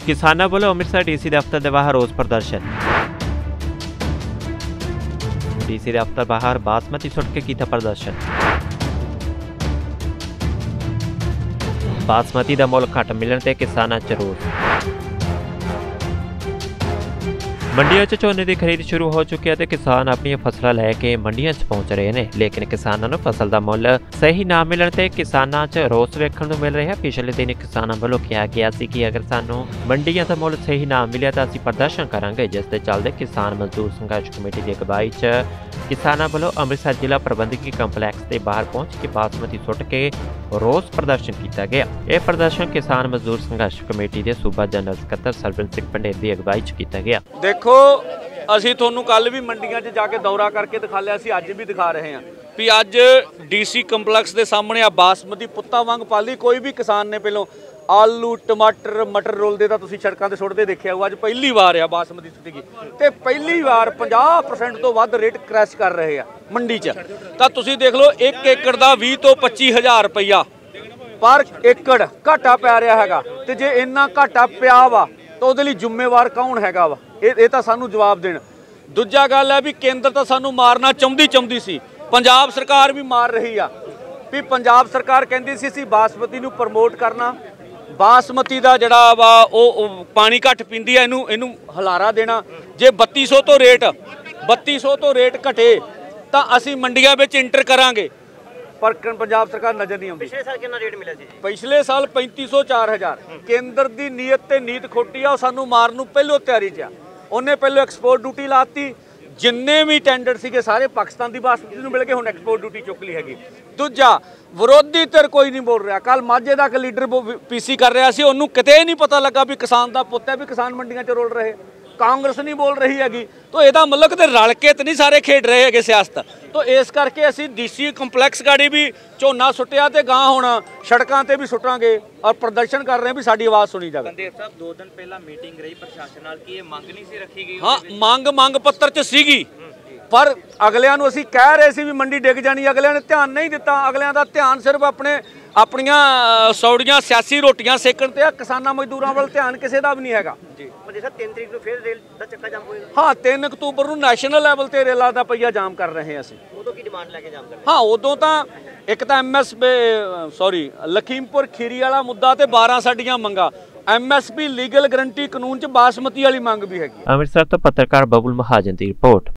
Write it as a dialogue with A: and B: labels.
A: किसानों वालों अमृतसर डीसी दफ्तर के बाहर रोस प्रदर्शन। डीसी दफ्तर बाहर बासमती सुट के किया प्रदर्शन। बासमती का मुल घट मिलने से किसानों च रोस। मंडियों च झोने की खरीद शुरू हो चुकी है तो किसान अपन फसलों लैके मंडियों पहुंच रहे हैं, लेकिन किसानों को फसल का मुल सही ना मिलने से किसानों च रोस वेखण नूं मिल रहा है। पिछले दिन किसानों वालों कहा गया सी कि अगर सानू मंडियों का मुल सही ना मिले तो असीं प्रदर्शन करांगे, जिस दे चलते किसान मजदूर संघर्ष कमेटी की अगवाई च किसानों वालों अमृतसर जिला प्रबंधकी कंपलैक्स के बाहर पहुंच के बासमती सुट के रोस प्रदर्शन किया गया। यह प्रदर्शन किसान मजदूर संघर्ष कमेटी के सूबा जनरल सकत्तर सरबंस सिंह पंडेर की अगवाई च किया गया।
B: देखो ਅਸੀਂ ਤੁਹਾਨੂੰ ਕੱਲ ਵੀ ਮੰਡੀਆਂ 'ਚ ਜਾ ਕੇ ਦੌਰਾ ਕਰਕੇ ਦਿਖਾ ਲਿਆ ਸੀ, ਅੱਜ ਵੀ ਦਿਖਾ ਰਹੇ ਹਾਂ ਵੀ ਅੱਜ ਡੀਸੀ ਕੰਪਲੈਕਸ ਦੇ ਸਾਹਮਣੇ ਆ ਬਾਸਮਤੀ ਪੁੱਤਾਂ ਵਾਂਗ ਪਾਲੀ। ਕੋਈ ਵੀ ਕਿਸਾਨ ਨੇ ਪਹਿਲੋਂ ਆਲੂ ਟਮਾਟਰ ਮਟਰ ਰੋਲਦੇ ਤਾਂ ਤੁਸੀਂ ਸੜਕਾਂ ਤੇ ਸੁੱਟਦੇ ਦੇਖਿਆ ਹੋਊ, ਅੱਜ ਪਹਿਲੀ ਵਾਰ ਆ ਬਾਸਮਤੀ ਸੁੱਟੀ ਤੇ ਪਹਿਲੀ ਵਾਰ 50% ਤੋਂ ਵੱਧ ਰੇਟ ਕ੍ਰੈਸ਼ ਕਰ ਰਹੇ ਆ ਮੰਡੀ 'ਚ। ਤਾਂ ਤੁਸੀਂ ਦੇਖ ਲਓ 1 ਏਕੜ ਦਾ 20 ਤੋਂ 25,000 ਰੁਪਈਆ ਪਰ ਏਕੜ ਘਾਟਾ ਪੈ ਰਿਹਾ ਹੈਗਾ, ਤੇ ਜੇ ਇੰਨਾ ਘਾਟਾ ਪਿਆ ਵਾ ਤਾਂ ਉਹਦੇ ਲਈ ਜ਼ਿੰਮੇਵਾਰ ਕੌਣ ਹੈਗਾ ਵਾ? ਇਹ ਤਾਂ ਸਾਨੂੰ ਜਵਾਬ ਦੇਣ। ਦੂਜਾ ਗੱਲ ਹੈ ਵੀ ਕੇਂਦਰ ਤਾਂ ਸਾਨੂੰ ਮਾਰਨਾ ਚਾਹੁੰਦੀ ਸੀ, ਪੰਜਾਬ ਸਰਕਾਰ ਵੀ ਮਾਰ ਰਹੀ ਆ ਵੀ ਪੰਜਾਬ ਸਰਕਾਰ ਕਹਿੰਦੀ ਸੀ ਅਸੀਂ ਬਾਸਮਤੀ ਨੂੰ ਪ੍ਰਮੋਟ ਕਰਨਾ, ਬਾਸਮਤੀ ਦਾ ਜਿਹੜਾ ਵਾ ਉਹ ਪਾਣੀ ਘੱਟ ਪੀਂਦੀ ਆ, ਇਹਨੂੰ ਹਲਾਰਾ ਦੇਣਾ। ਜੇ 3200 ਤੋਂ ਰੇਟ ਘਟੇ ਤਾਂ ਅਸੀਂ ਮੰਡੀਆਂ ਵਿੱਚ ਇੰਟਰ ਕਰਾਂਗੇ, ਪਰ ਪੰਜਾਬ ਸਰਕਾਰ ਨਜ਼ਰ ਨਹੀਂ ਆਉਂਦੀ। ਪਿਛਲੇ ਸਾਲ ਕਿੰਨਾ ਰੇਟ ਮਿਲਿਆ ਸੀ? ਪਿਛਲੇ ਸਾਲ 3500 4000। ਕੇਂਦਰ ਦੀ ਨੀਅਤ ਤੇ ਨੀਤ ਖੋਟੀ ਆ, ਉਹ ਸਾਨੂੰ ਮਾਰਨ ਨੂੰ ਪਹਿਲੋਂ ਤਿਆਰੀ 'ਚ ਆ। ਉਹਨੇ ਪਹਿਲੋਂ ਐਕਸਪੋਰਟ ਡਿਊਟੀ ਲਾਤੀ, ਜਿੰਨੇ ਵੀ ਟੈਂਡਰ ਸੀਗੇ ਸਾਰੇ ਪਾਕਿਸਤਾਨ ਦੀ ਬਾਸਮਤੀ ਨੂੰ ਮਿਲ ਕੇ ਹੁਣ ਐਕਸਪੋਰਟ ਡਿਊਟੀ ਚੁੱਕ ਲਈ ਹੈਗੀ। ਦੂਜਾ ਵਿਰੋਧੀ ਧਿਰ ਕੋਈ ਨਹੀਂ ਬੋਲ ਰਿਹਾ। ਕੱਲ ਮਾਝੇ ਦਾ ਇੱਕ ਲੀਡਰ ਪੀਸੀ ਕਰ ਰਿਹਾ ਸੀ, ਉਹਨੂੰ ਕਿਤੇ ਨਹੀਂ ਪਤਾ ਲੱਗਾ ਵੀ ਕਿਸਾਨ ਦਾ ਪੁੱਤ ਹੈ ਵੀ ਕਿਸਾਨ ਮੰਡੀਆਂ 'ਚ ਰੋਲ ਰਹੇ। ਕਾਂਗਰਸ ਨਹੀਂ ਬੋਲ ਰਹੀ ਹੈਗੀ, ਤਾਂ ਇਹਦਾ ਮਤਲਬ ਕਿ ਰਲ ਕੇ ਤਾਂ ਨਹੀਂ ਸਾਰੇ ਖੇਡ ਰਹੇ ਹੈਗੇ ਸਿਆਸਤ। ਤਾਂ ਇਸ ਕਰਕੇ ਅਸੀਂ ਡੀਸੀ ਕੰਪਲੈਕਸ ਗਾੜੀ ਵੀ ਝੋਨਾ ਸੁੱਟਿਆ ਤੇ ਗਾਂ ਹੁਣ ਸੜਕਾਂ ਤੇ ਵੀ ਸੁੱਟਾਂਗੇ ਔਰ ਪ੍ਰਦਰਸ਼ਨ ਕਰ ਰਹੇ ਵੀ ਸਾਡੀ ਆਵਾਜ਼ ਸੁਣੀ ਜਾਵੇ।
C: ਬੰਦੇਰ ਸਾਹਿਬ 2 ਦਿਨ ਪਹਿਲਾਂ ਮੀਟਿੰਗ ਰਹੀ ਪ੍ਰਸ਼ਾਸਨ ਨਾਲ, ਕੀ ਇਹ ਮੰਗ ਨਹੀਂ ਸੀ ਰੱਖੀ ਗਈ?
B: ਹਾਂ, ਮੰਗ ਪੱਤਰ 'ਚ ਸੀਗੀ, ਪਰ ਅਗਲਿਆਂ ਨੂੰ ਅਸੀਂ ਕਹਿ ਰਹੇ ਸੀ ਵੀ ਮੰਡੀ ਡਿੱਗ ਜਾਣੀ, ਅਗਲਿਆਂ ਨੇ ਧਿਆਨ ਨਹੀਂ ਦਿੱਤਾ। ਅਗਲਿਆਂ ਦਾ ਧਿਆਨ ਸਿਰਫ ਆਪਣੀਆਂ ਸੌੜੀਆਂ ਸਿਆਸੀ ਰੋਟੀਆਂ ਸੇਕਣ ਤੇ ਆ, ਕਿਸਾਨਾਂ ਮਜ਼ਦੂਰਾਂ ਵੱਲ ਧਿਆਨ ਕਿਸੇ ਦਾ ਵੀ ਨਹੀਂ ਹੈਗਾ ਜੀ।
C: ਪਰ ਸਰ 3 ਤਰੀਕ ਨੂੰ ਫਿਰ ਰੇਲ ਦਾ ਚੱਕਾ ਜਾਮ ਹੋਏਗਾ?
B: ਹਾਂ, 3 ਅਕਤੂਬਰ ਨੂੰ ਨੈਸ਼ਨਲ ਲੈਵਲ ਤੇ ਰੇਲਾਂ ਦਾ ਪਈਆ ਜਾਮ ਕਰ ਰਹੇ ਹਾਂ ਅਸੀਂ।
C: ਉਦੋਂ ਕੀ ਡਿਮਾਂਡ ਲੈ ਕੇ ਜਾਮ ਕਰਦੇ?
B: ਹਾਂ, ਉਦੋਂ ਤਾਂ ਇੱਕ ਤਾਂ ਲਖੀਮਪੁਰ ਖੀਰੀ ਵਾਲਾ ਮੁੱਦਾ ਤੇ 12 ਸਾਡੀਆਂ ਮੰਗਾਂ, MSP ਲੀਗਲ ਗਰੰਟੀ ਕਾਨੂੰਨ 'ਚ ਬਾਸਮਤੀ ਵਾਲੀ ਮੰਗ ਵੀ ਹੈਗੀ।
A: ਅੰਮ੍ਰਿਤਸਰ ਤੋਂ ਪੱਤਰਕਾਰ ਬਬੁਲ ਮਹਾਜਨ ਦੀ ਰਿਪੋਰਟ।